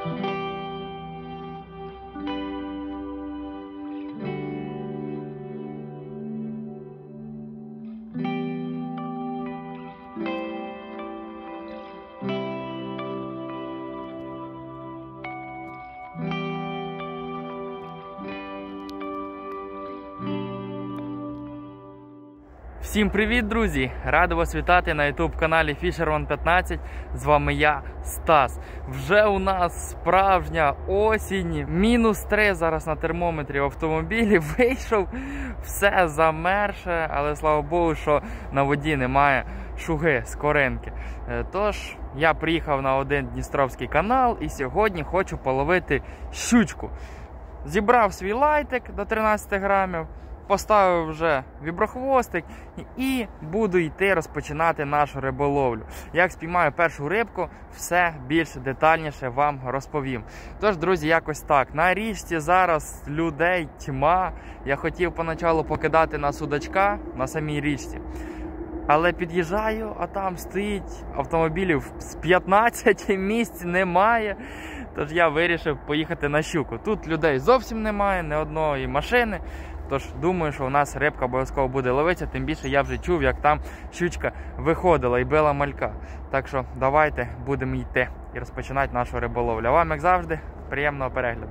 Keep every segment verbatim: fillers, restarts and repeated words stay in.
Всім привіт, друзі! Радий вас вітати на ютуб каналі Fisherman п'ятнадцять. З вами я, Стас. Вже у нас справжня осінь, мінус три зараз на термометрі в автомобілі. Вийшов, все замерше, але слава Богу, що на воді немає шуги, скоринки. Тож, я приїхав на один Дністровський канал і сьогодні хочу половити щучку. Зібрав свій лайтик до тринадцяти грамів. Поставив вже віброхвостик і буду йти розпочинати нашу риболовлю. Як спіймаю першу рибку, все більш детальніше вам розповім. Тож, друзі, якось так. На річці зараз людей тьма. Я хотів поначалу покидати на судачка на самій річці. Але під'їжджаю, а там стоїть автомобілів з п'ятнадцять, місць немає. Тож я вирішив поїхати на щуку. Тут людей зовсім немає, ні одної машини. Тож думаю, що у нас рибка обов'язково буде ловитися, тим більше я вже чув, як там щучка виходила і била малька. Так що давайте будемо йти і розпочинати нашу риболовлю. А вам, як завжди, приємного перегляду.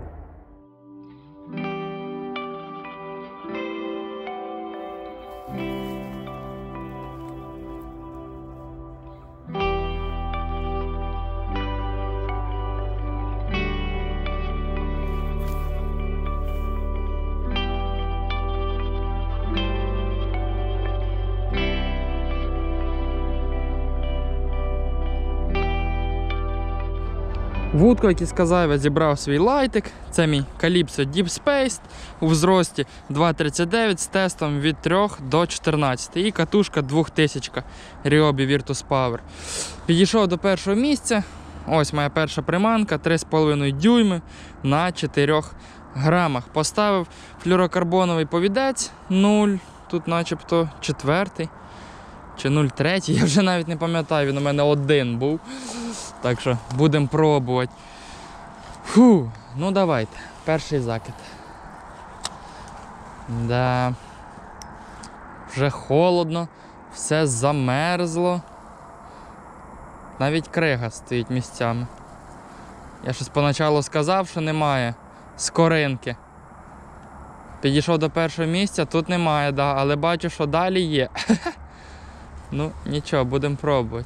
Вудку, як і сказав, я зібрав свій лайтик. Це мій Calypso Deep Space у взрості два тридцять дев'ять з тестом від трьох до чотирнадцяти. І катушка двохтисячка Ryobi Virtus Power. Підійшов до першого місця. Ось моя перша приманка, три з половиною дюйми на чотирьох грамах. Поставив флюрокарбоновий повідець нуль, тут начебто четвертий чи нуль три, я вже навіть не пам'ятаю, він у мене один був. Так що будемо пробувати. Фу, ну давайте, перший закид. Да. Вже холодно, все замерзло. Навіть крига стоїть місцями. Я щось поначалу сказав, що немає скоринки. Підійшов до першого місця, тут немає, да, але бачу, що далі є. Ну, нічого, будемо пробувати.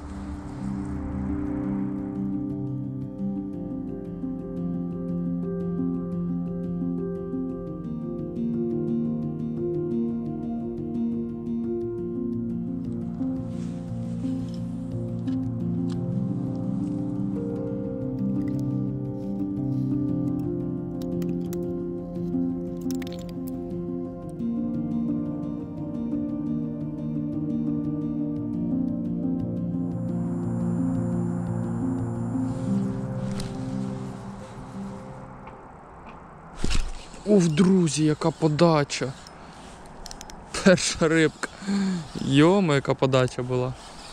Уф, друзі, яка подача. Перша рибка. Йома, яка подача була.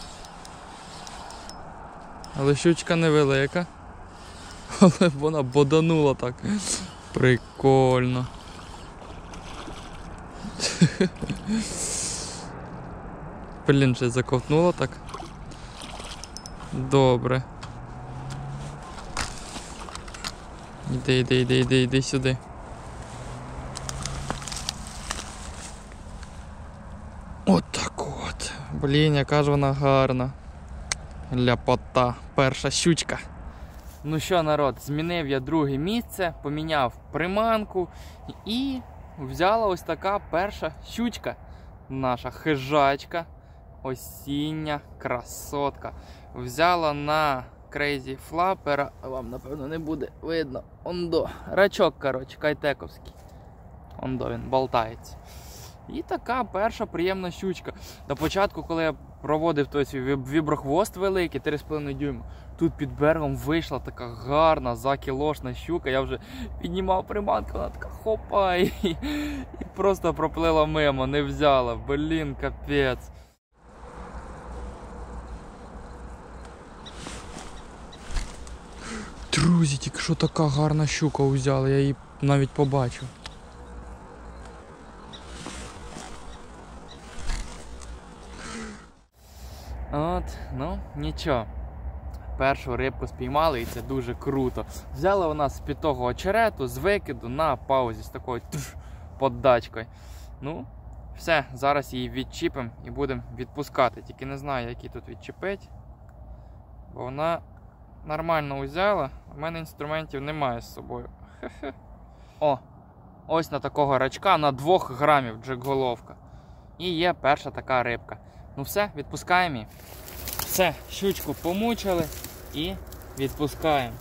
Але щучка невелика. Але вона боданула так. Прикольно. Блін, щось заковтнула так. Добре. Іди, іди, іди, іди, іди сюди. От так от. Блін, яка ж вона гарна. Ляпота. Перша щучка. Ну що, народ, змінив я друге місце, поміняв приманку і взяла ось така перша щучка. Наша хижачка. Осіння красотка. Взяла на Crazy Flapper, вам напевно не буде видно. Ондо. Рачок, коротше, кайтековський. Ондо він болтається. І така перша приємна щучка. На початку, коли я проводив той свій віброхвост великий, три з половиною дюйма, тут під берегом вийшла така гарна, закілошна щука. Я вже піднімав приманку, вона така хопа, і, і просто проплила мимо, не взяла. Блін, капець. Друзі, тільки що така гарна щука взяла, я її навіть побачив. От, ну, нічого. Першу рибку спіймали і це дуже круто. Взяла вона з-під того очерету, з викиду на паузі, з такою туш, поддачкою. Ну, все, зараз її відчіпимо і будемо відпускати. Тільки не знаю, як її тут відчепити. Бо вона нормально узяла, а в мене інструментів немає з собою. Хе-хе. О, ось на такого рачка на двох грамів джекголовка. І є перша така рибка. Ну все, відпускаємо її. Все, щучку помучили і відпускаємо.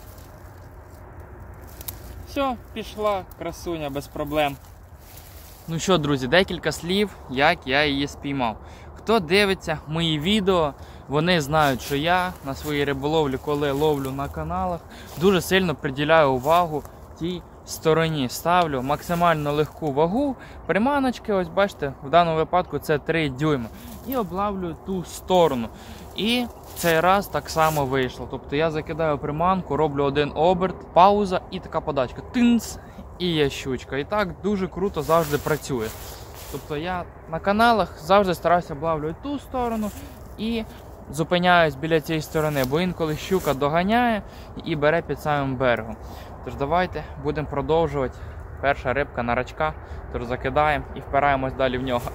Все, пішла красуня без проблем. Ну що, друзі, декілька слів, як я її спіймав. Хто дивиться мої відео, вони знають, що я на своїй риболовлі, коли ловлю на каналах, дуже сильно приділяю увагу тій стороні. Ставлю максимально легку вагу, приманочки, ось бачите, в даному випадку це три дюйма. І облавлюю ту сторону. І цей раз так само вийшло. Тобто я закидаю приманку, роблю один оберт, пауза і така подачка. Тинц! І є щучка. І так дуже круто завжди працює. Тобто я на каналах завжди стараюся облавлювати ту сторону і зупиняюсь біля цієї сторони, бо інколи щука доганяє і бере під самим берегом. Тож давайте будемо продовжувати. Перша рибка на рачка, тож закидаємо і впираємось далі в нього.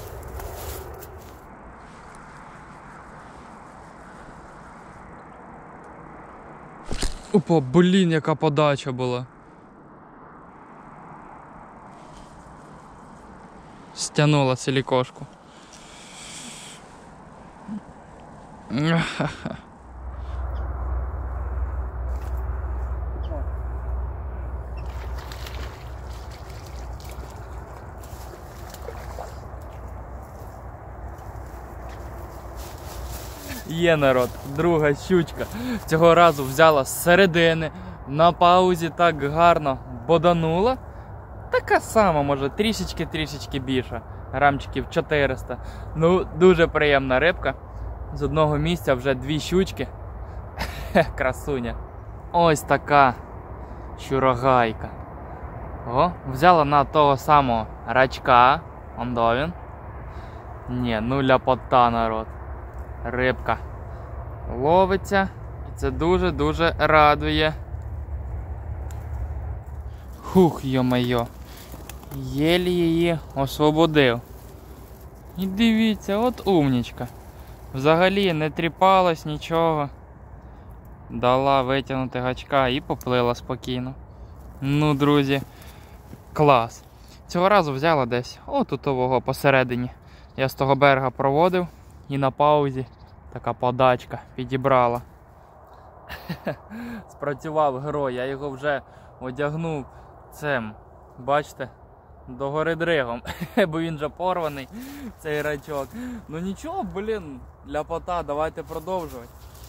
Опа, блін, яка подача була. Стянула силікошку. Є, народ, друга щучка. Цього разу взяла з середини, на паузі так гарно боданула. Така сама, може, трішечки-трішечки більше, грамчиків чотириста. Ну, дуже приємна рибка. З одного місця вже дві щучки. Красуня. Ось така щурогайка. О, взяла на того самого рачка. Он до він. Ні, ну ляпота, народ. Рибка ловиться. І це дуже-дуже радує. Хух, йо-майо. Єлі її освободив. І дивіться, от умнічка. Взагалі не тріпалась нічого. Дала витягнути гачка і поплила спокійно. Ну, друзі, клас. Цього разу взяла десь отутового посередині. Я з того берега проводив і на паузі така подачка підібрала. Спрацював герой, я його вже одягнув цим, бачите, догори дригом, бо він вже порваний, цей рачок. Ну нічого, блін, ляпота, давайте продовжувати.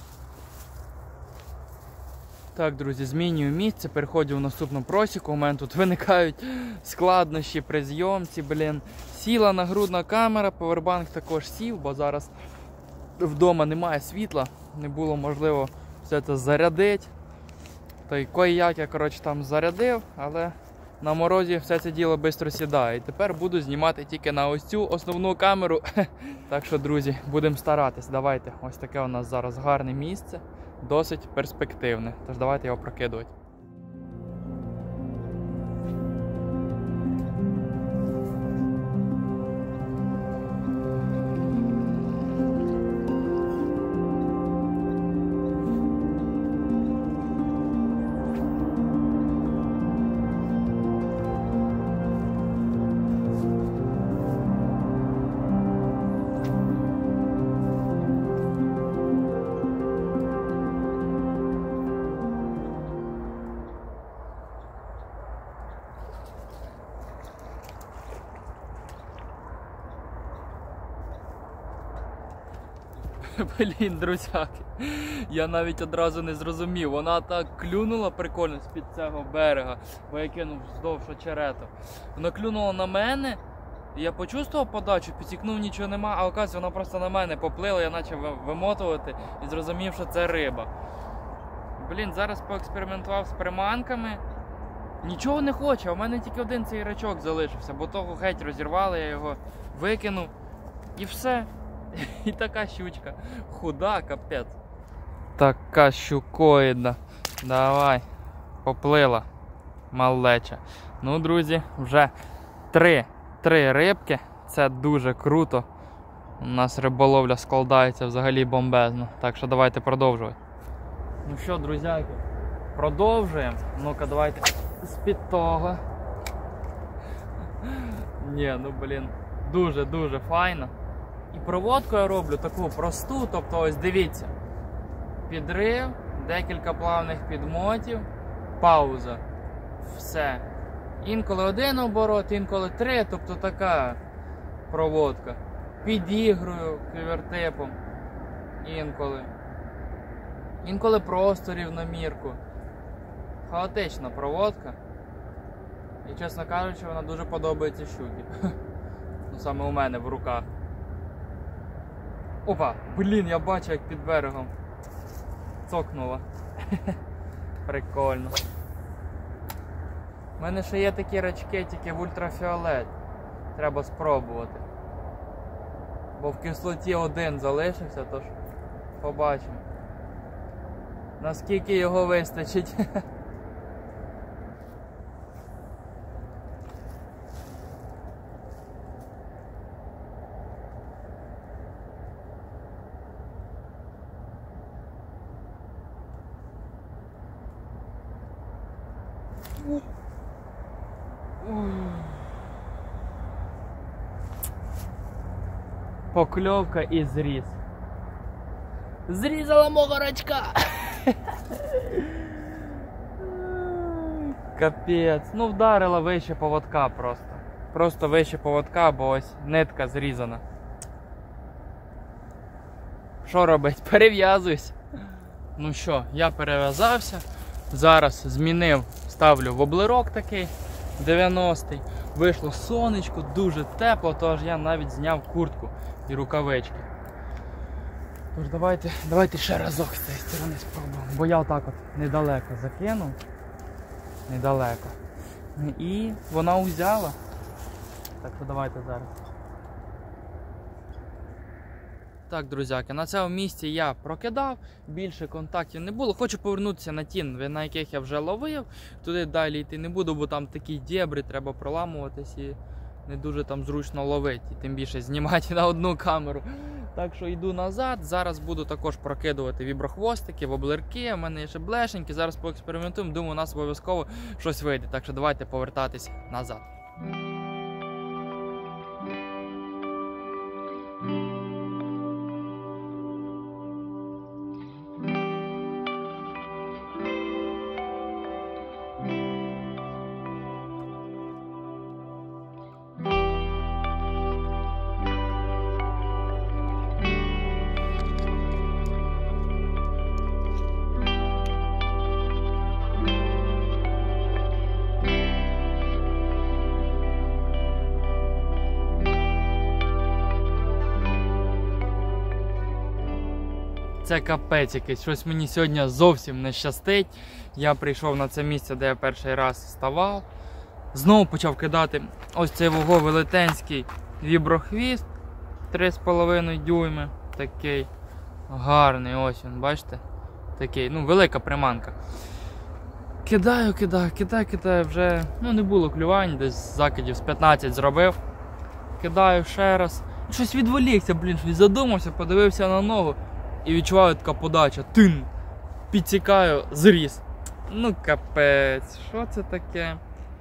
Так, друзі, змінюю місце, переходжу в наступну просіку, у мене тут виникають складнощі при зйомці, блін. Сіла нагрудна камера, повербанк також сів, бо зараз вдома немає світла, не було можливо все це зарядити. Та й кой-як я, коротше, там зарядив, але на морозі все це діло швидко сідає. І тепер буду знімати тільки на ось цю основну камеру. Так що, друзі, будемо старатись. Давайте, ось таке у нас зараз гарне місце, досить перспективне. Тож давайте його прокидувати. Блін, друзяки, я навіть одразу не зрозумів, вона так клюнула прикольно з-під цього берега, бо я кинув вздовж очерету. Вона клюнула на мене, я почувствував подачу, підсікнув, нічого нема, а оказується, вона просто на мене поплила, я почав вимотувати і зрозумів, що це риба. Блін, зараз поекспериментував з приманками. Нічого не хоче, а в мене тільки один цей рачок залишився, бо того геть розірвали, я його викинув. І все. І така щучка. Худа, капець. Така щукоїдна. Давай. Поплила. Малеча. Ну, друзі, вже три, три рибки. Це дуже круто. У нас риболовля складається взагалі бомбезно. Так що давайте продовжувати. Ну що, друзяки, продовжуємо. Ну-ка, давайте з-під того. Ні, ну блін, дуже-дуже файно. І проводку я роблю таку просту, тобто ось дивіться. Підрив, декілька плавних підмотів, пауза. Все. Інколи один оборот, інколи три, тобто така проводка. Підігрую квівертипом інколи. Інколи просто рівномірку. Хаотична проводка. І, чесно кажучи, вона дуже подобається щуці. Ну, саме у мене в руках. Опа! Блін, я бачу, як під берегом цокнула. Прикольно. У мене ще є такі рачки, тільки в ультрафіолет. Треба спробувати. Бо в кислоті один залишився, тож побачимо. Наскільки його вистачить. Покльовка і зріз. Зрізала мого рачка! Капець. Ну вдарила вище поводка просто. Просто вище поводка, бо ось нитка зрізана. Що робить? Перев'язуюсь. Ну що, я перев'язався. Зараз змінив, ставлю воблерок такий дев'яностий. Вийшло сонечко, дуже тепло, тож я навіть зняв куртку і рукавички. Тож давайте, давайте ще разок з цієї сторони спробуємо. Бо я отак от недалеко закинув. Недалеко. І вона узяла. Так що давайте зараз. Так, друзяки, на цьому місці я прокидав, більше контактів не було. Хочу повернутися на ті, на яких я вже ловив. Туди далі йти не буду, бо там такі дєбри, треба проламуватись і не дуже там зручно ловити. І тим більше знімати на одну камеру. Так що йду назад. Зараз буду також прокидувати віброхвостики, воблерки. У мене є ще блешеньки. Зараз поекспериментуємо. Думаю, у нас обов'язково щось вийде. Так що давайте повертатись назад. Це капець якийсь, щось мені сьогодні зовсім не щастить. Я прийшов на це місце, де я перший раз ставав. Знову почав кидати ось цей вого велетенський віброхвіст. три з половиною дюйми. Такий гарний, ось він, бачите? Такий, ну, велика приманка. Кидаю, кидаю, кидаю, кидаю, вже, ну, не було клювань, десь закидів з п'ятнадцять зробив. Кидаю ще раз. Щось відволікся, блін, щось задумався, подивився на ногу. І відчуваю така подача. Тин! Підсікаю, зріз. Ну капець, що це таке?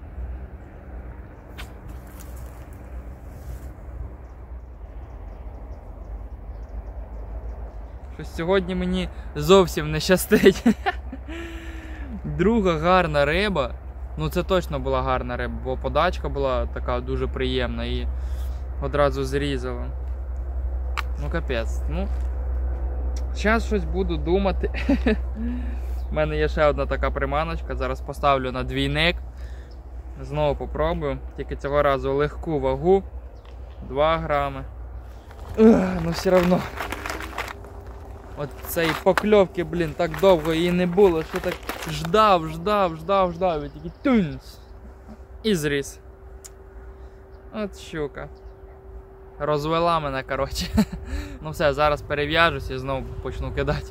Щось сьогодні мені зовсім не щастить. Друга гарна риба. Ну це точно була гарна риба, бо подачка була така дуже приємна і одразу зрізала. Ну капець, ну. Зараз щось буду думати. У мене є ще одна така приманочка, зараз поставлю на двійник. Знову попробую, тільки цього разу легку вагу. два грами. Ух, ну все одно. От цієї покльовки, блін, так довго її не було, що так ждав, ждав, ждав, ждав, і тільки тюнс. І зріс. От щука. Розвела мене, коротше. Ну все, зараз перев'яжусь і знову почну кидати.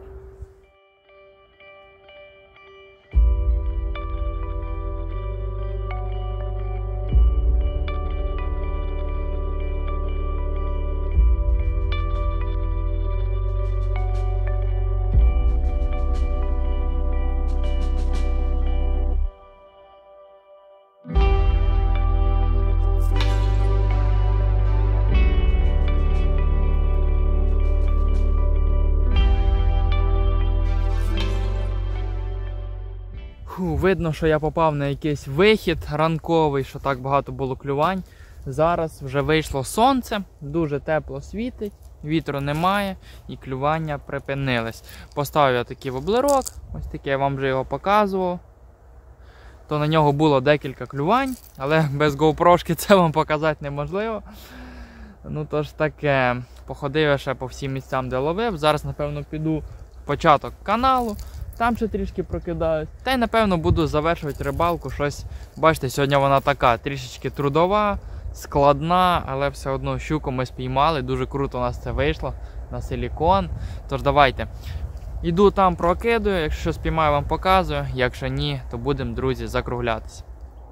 Фу, видно, що я попав на якийсь вихід ранковий, що так багато було клювань. Зараз вже вийшло сонце, дуже тепло світить, вітру немає і клювання припинились. Поставив я такий воблерок, ось такий, я вам вже його показував. То на нього було декілька клювань, але без GoPro-шки це вам показати неможливо. Ну то ж таке, походив я ще по всім місцям, де ловив. Зараз, напевно, піду в початок каналу. Там ще трішки прокидаюсь. Та й, напевно, буду завершувати рибалку. Щось, бачите, сьогодні вона така, трішечки трудова, складна, але все одно щуку ми спіймали. Дуже круто у нас це вийшло на силікон. Тож давайте. Іду там прокидаю, якщо спіймаю, вам показую. Якщо ні, то будемо, друзі, закруглятися.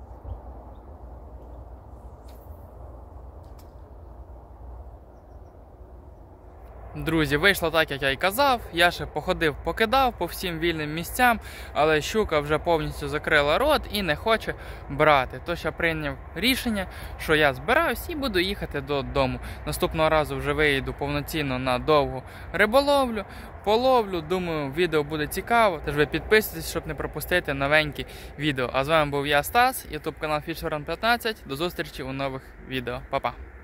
Друзі, вийшло так, як я й казав. Я ще походив, покидав по всім вільним місцям, але щука вже повністю закрила рот і не хоче брати. Тож я прийняв рішення, що я збираюсь і буду їхати додому. Наступного разу вже виїду повноцінно на довгу риболовлю, половлю. Думаю, відео буде цікаво. Тож ви підписуйтесь, щоб не пропустити новенькі відео. А з вами був я, Стас, ютуб канал Fisher One п'ятнадцять. До зустрічі у нових відео. Па-па!